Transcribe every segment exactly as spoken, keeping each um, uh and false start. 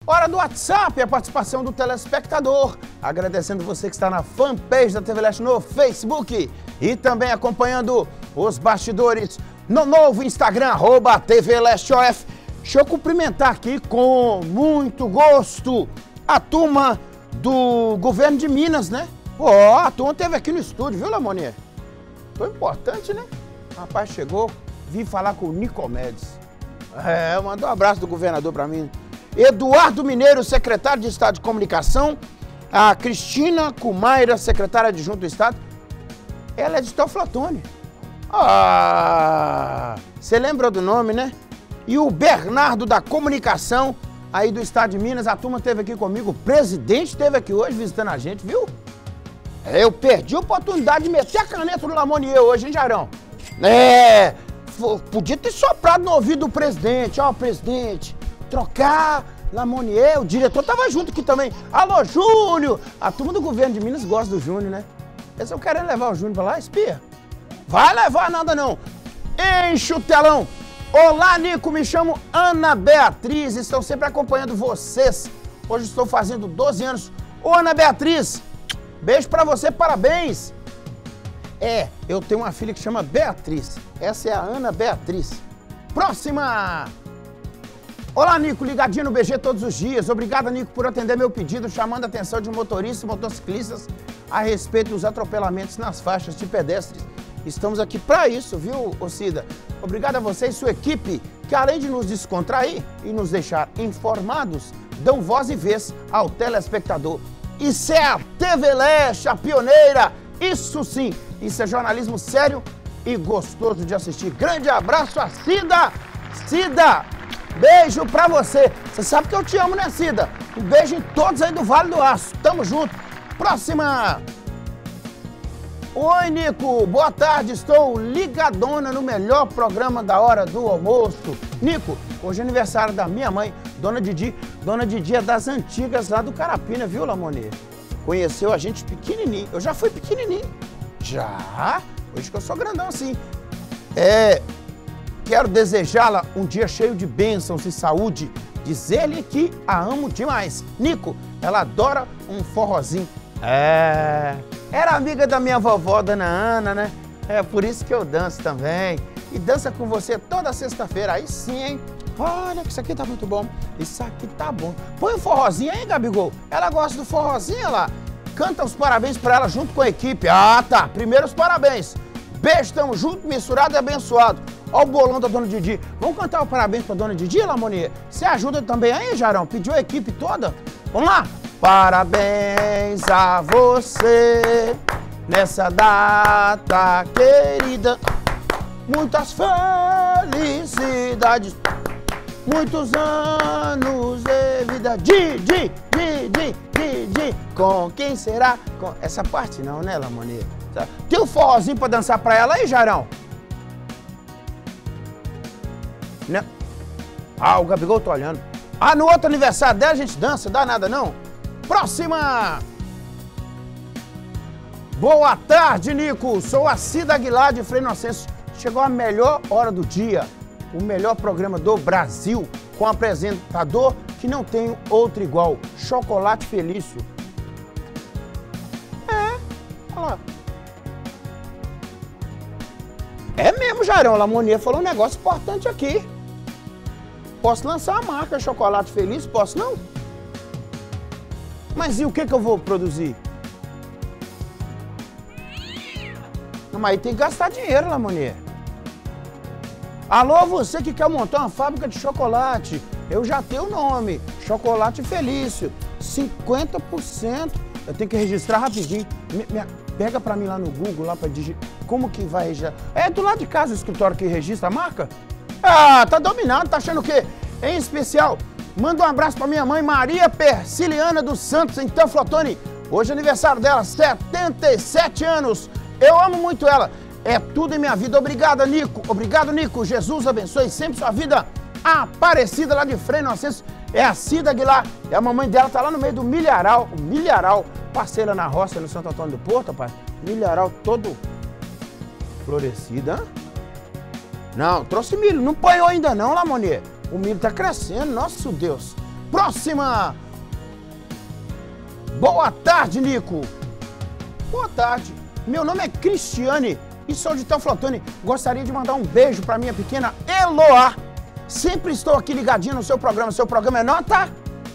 Hora do WhatsApp, a participação do telespectador. Agradecendo você que está na fanpage da T V Leste no Facebook e também acompanhando os bastidores no novo Instagram, arroba T V Leste O F. Deixa eu cumprimentar aqui com muito gosto a turma do governo de Minas, né? Ó, oh, a turma esteve aqui no estúdio, viu, Lamonier? Foi importante, né? O rapaz chegou, vim falar com o Nicomedes. É, mandou um abraço do governador para mim. Eduardo Mineiro, secretário de Estado de Comunicação. A Cristina Cumaira, secretária adjunta do Estado. Ela é de Teoflotone. Ah, você lembra do nome, né? E o Bernardo da Comunicação, aí do Estado de Minas. A turma esteve aqui comigo. O presidente esteve aqui hoje visitando a gente, viu? Eu perdi a oportunidade de meter a caneta no Lamonier hoje, hein, Jarão? É, podia ter soprado no ouvido do presidente. Ó, presidente, trocar Lamonier, o diretor tava junto aqui também. Alô, Júnior! A turma do governo de Minas gosta do Júnior, né? Eles estão querendo levar o Júnior pra lá, espia? Vai levar nada não. Enche o telão. Olá, Nico, me chamo Ana Beatriz, estou sempre acompanhando vocês. Hoje estou fazendo doze anos. Ô, Ana Beatriz, beijo pra você, parabéns. É, eu tenho uma filha que chama Beatriz. Essa é a Ana Beatriz. Próxima! Olá, Nico, ligadinho no B G todos os dias. Obrigado, Nico, por atender meu pedido, chamando a atenção de motoristas e motociclistas a respeito dos atropelamentos nas faixas de pedestres. Estamos aqui para isso, viu, ô Cida? Obrigado a você e sua equipe, que além de nos descontrair e nos deixar informados, dão voz e vez ao telespectador. Isso é a T V Leste, a pioneira. Isso sim, isso é jornalismo sério e gostoso de assistir. Grande abraço a Cida! Cida! Beijo pra você. Você sabe que eu te amo, né, Cida? Um beijo em todos aí do Vale do Aço. Tamo junto. Próxima. Oi, Nico. Boa tarde. Estou ligadona no melhor programa da hora do almoço. Nico, hoje é aniversário da minha mãe, Dona Didi. Dona Didi é das antigas lá do Carapina, viu, Lamonier? Conheceu a gente pequenininho. Eu já fui pequenininho. Já? Hoje que eu sou grandão assim. É... Quero desejá-la um dia cheio de bênçãos e saúde. Dizer-lhe que a amo demais. Nico, ela adora um forrozinho. É... Era amiga da minha vovó, Dona Ana, né? É por isso que eu danço também. E dança com você toda sexta-feira. Aí sim, hein? Olha que isso aqui tá muito bom. Isso aqui tá bom. Põe um forrozinho aí, Gabigol. Ela gosta do forrozinho, lá. Canta os parabéns pra ela junto com a equipe. Ah, tá. Primeiro os parabéns. Beijo, tamo junto, misturado e abençoado. Ó o bolão da Dona Didi. Vamos cantar o parabéns pra Dona Didi, Lamonier? Você ajuda também aí, Jarão? Pediu a equipe toda? Vamos lá? Parabéns a você nessa data querida. Muitas felicidades, muitos anos de vida. Didi, Didi, Didi. Com quem será? Com... Essa parte não, né, Lamonier? Tem um forrozinho pra dançar pra ela aí, Jarão? Não. Ah, o Gabigol tá olhando. Ah, no outro aniversário dela a gente dança, dá nada não? Próxima! Boa tarde, Nico. Sou a Cida Aguilar de Frei Inocêncio. Chegou a melhor hora do dia, o melhor programa do Brasil, com apresentador que não tem outro igual, Chocolate Felício. É, olha lá. É mesmo, Jarão. Lamonier falou um negócio importante aqui. Posso lançar a marca Chocolate Feliz? Posso não? Mas e o que que eu vou produzir? Não, mas aí tem que gastar dinheiro, Lamonier. Alô, você que quer montar uma fábrica de chocolate. Eu já tenho o nome. Chocolate Felício. cinquenta por cento. Eu tenho que registrar rapidinho. Me, me, pega pra mim lá no Google, lá pra digitar. Como que vai registrar? É do lado de casa o escritório que registra a marca? Ah, tá dominado, tá achando o quê? Em especial, manda um abraço pra minha mãe Maria Persiliana dos Santos, em Teoflotone. Hoje é aniversário dela, setenta e sete anos. Eu amo muito ela. É tudo em minha vida. Obrigado, Nico. Obrigado, Nico. Jesus abençoe sempre sua vida. A Aparecida lá de Frei Inocêncio é a Cida Aguilar. E a mamãe dela tá lá no meio do milharal. O milharal. Parceira na roça no Santo Antônio do Porto, rapaz. Milharal todo florescido, hein? Não, trouxe milho. Não apanhou ainda não, Lamonier. O milho tá crescendo, nosso Deus. Próxima. Boa tarde, Nico. Boa tarde. Meu nome é Cristiane e sou de Teoflotone. Gostaria de mandar um beijo para minha pequena Eloá. Sempre estou aqui ligadinho no seu programa. Seu programa é nota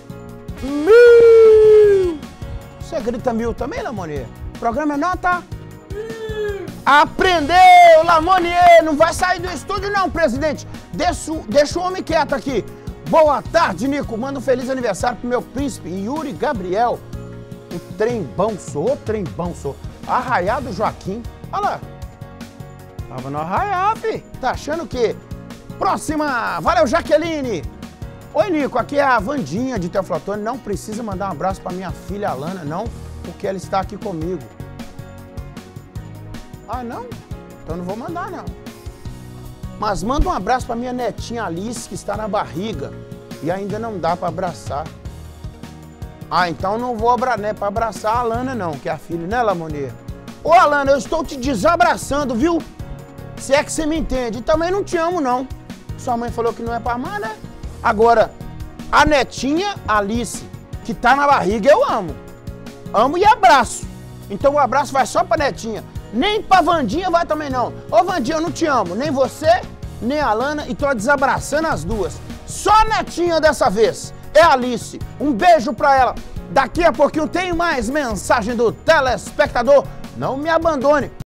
mil. Você grita mil também, Lamonier? O programa é nota mil. Aprendeu, Lamonier. Não vai sair do estúdio não, presidente. Deixa, deixa o homem quieto aqui. Boa tarde, Nico. Manda um feliz aniversário pro meu príncipe Yuri Gabriel. O trembão sou, o trembão sou. Arraiado Joaquim. Olha lá. Tava no arraiá, fi. Tá achando o quê? Próxima. Valeu, Jaqueline. Oi, Nico. Aqui é a Vandinha de Teoflotone. Não precisa mandar um abraço pra minha filha Alana, não, porque ela está aqui comigo. Ah, não? Então não vou mandar, não. Mas manda um abraço pra minha netinha Alice, que está na barriga e ainda não dá pra abraçar. Ah, então não vou abra, né, pra abraçar a Alana, não, que é a filha, né, Lamonier? Ô, Alana, eu estou te desabraçando, viu? Se é que você me entende. E também não te amo, não. Sua mãe falou que não é pra amar, né? Agora, a netinha Alice, que tá na barriga, eu amo. Amo e abraço. Então o abraço vai só pra netinha. Nem pra Vandinha vai também, não. Ô, Vandinha, eu não te amo. Nem você, nem a Alana. E tô desabraçando as duas. Só a netinha dessa vez. É a Alice. Um beijo pra ela. Daqui a pouquinho tem mais mensagem do telespectador. Não me abandone.